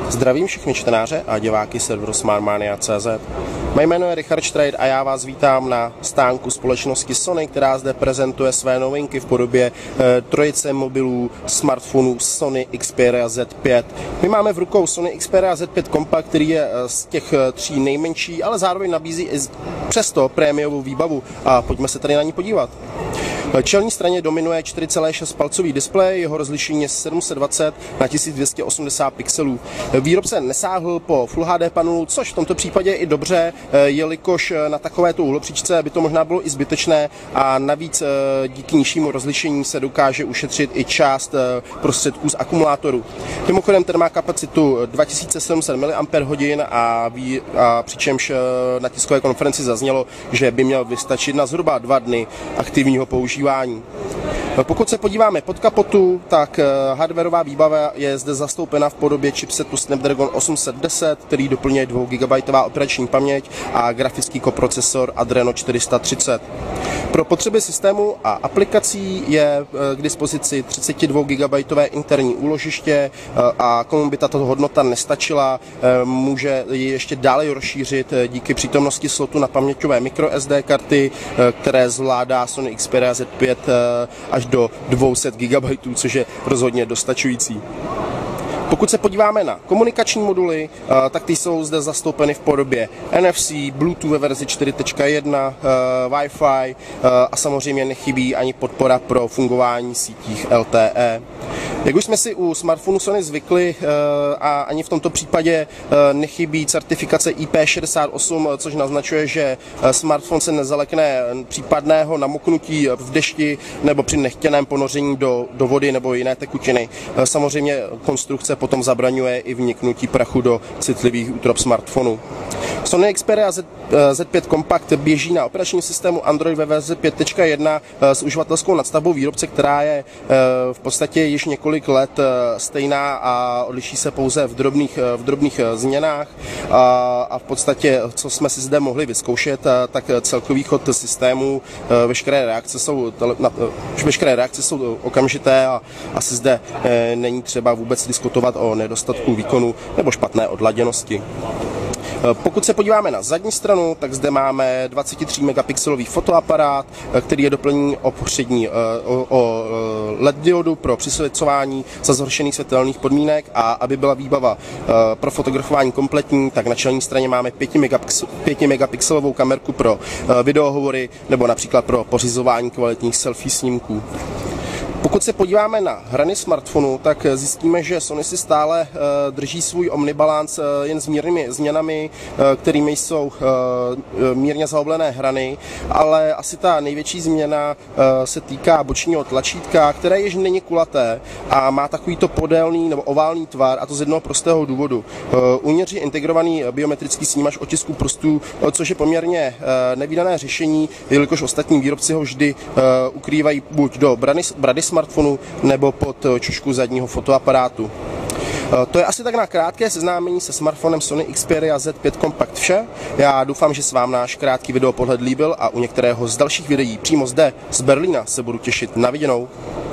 Zdravím všechny čtenáře a diváky serveru Smartmania.cz. Mé jméno je Richard Streit a já vás vítám na stánku společnosti Sony, která zde prezentuje své novinky v podobě trojice mobilů, smartphonů Sony Xperia Z5. My máme v rukou Sony Xperia Z5 Compact, který je z těch tří nejmenší, ale zároveň nabízí i přesto prémiovou výbavu a pojďme se tady na ní podívat. Na čelní straně dominuje 4,6 palcový displej, jeho rozlišení je 720 na 1280 pixelů. Výrobce nesáhl po Full HD panelu, což v tomto případě je i dobře, jelikož na takovéto úhlopříčce by to možná bylo i zbytečné a navíc díky nižšímu rozlišení se dokáže ušetřit i část prostředků z akumulátoru. Mimochodem ten má kapacitu 2700 mAh a přičemž na tiskové konferenci zaznělo, že by měl vystačit na zhruba 2 dny aktivního používání. Pokud se podíváme pod kapotu, tak hardwareová výbava je zde zastoupena v podobě chipsetu Snapdragon 810, který doplňuje 2 GB operační paměť a grafický koprocesor Adreno 430. Pro potřeby systému a aplikací je k dispozici 32 GB interní úložiště a komu by tato hodnota nestačila, může ji ještě dále rozšířit díky přítomnosti slotu na paměťové microSD karty, které zvládá Sony Xperia Z5 až do 200 GB, což je rozhodně dostačující. Pokud se podíváme na komunikační moduly, tak ty jsou zde zastoupeny v podobě NFC, Bluetooth ve verzi 4.1, Wi-Fi a samozřejmě nechybí ani podpora pro fungování sítích LTE. Jak už jsme si u smartphonu Sony zvykli, a ani v tomto případě nechybí certifikace IP68, což naznačuje, že smartphone se nezalekne případného namoknutí v dešti nebo při nechtěném ponoření do vody nebo jiné tekutiny. Samozřejmě konstrukce potom zabraňuje i vniknutí prachu do citlivých útrob smartphonu. Sony Xperia Z5 Compact běží na operačním systému Android ve verzi 5.1 s uživatelskou nadstavbou výrobce, která je v podstatě již několik let stejná a odliší se pouze v drobných změnách. A v podstatě, co jsme si zde mohli vyzkoušet, tak celkový chod systému, veškeré reakce jsou okamžité a asi zde není třeba vůbec diskutovat o nedostatku výkonu nebo špatné odladěnosti. Pokud se podíváme na zadní stranu, tak zde máme 23 megapixelový fotoaparát, který je doplněný o LED diodu pro přisvěcování za zhoršených světelných podmínek, a aby byla výbava pro fotografování kompletní, tak na čelní straně máme 5 megapixelovou kamerku pro videohovory nebo například pro pořizování kvalitních selfie snímků. Pokud se podíváme na hrany smartphonu, tak zjistíme, že Sony si stále drží svůj omnibalance jen s mírnými změnami, kterými jsou mírně zaoblené hrany, ale asi ta největší změna se týká bočního tlačítka, které již není kulaté a má takovýto podélný nebo oválný tvar, a to z jednoho prostého důvodu. Uvnitř je integrovaný biometrický snímač otisků prstů, což je poměrně nevídané řešení, jelikož ostatní výrobci ho vždy ukrývají buď do brady smartphonu nebo pod čošku zadního fotoaparátu. To je asi tak na krátké seznámení se smartphonem Sony Xperia Z5 Compact vše. Já doufám, že se vám náš krátký videopohled líbil a u některého z dalších videí přímo zde z Berlína se budu těšit na viděnou.